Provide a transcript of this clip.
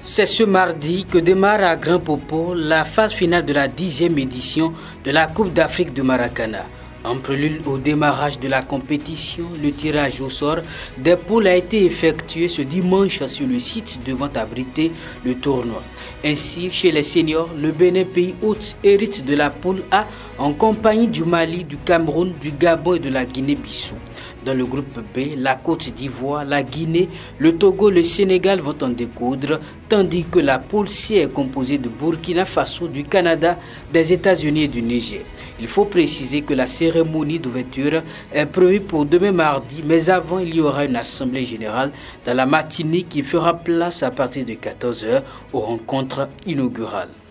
C'est ce mardi que démarre à Grand Popo la phase finale de la 10e édition de la Coupe d'Afrique de Maracana. En prélude au démarrage de la compétition, le tirage au sort des poules a été effectué ce dimanche sur le site devant abriter le tournoi. Ainsi, chez les seniors, le Bénin, pays hôte, hérite de la poule A en compagnie du Mali, du Cameroun, du Gabon et de la Guinée-Bissau. Dans le groupe B, la Côte d'Ivoire, la Guinée, le Togo, le Sénégal vont en découdre, tandis que la poule C est composée de Burkina Faso, du Canada, des États-Unis et du Niger. Il faut préciser que la cérémonie d'ouverture est prévue pour demain mardi, mais avant, il y aura une assemblée générale dans la matinée qui fera place à partir de 14 h aux rencontres inaugurales.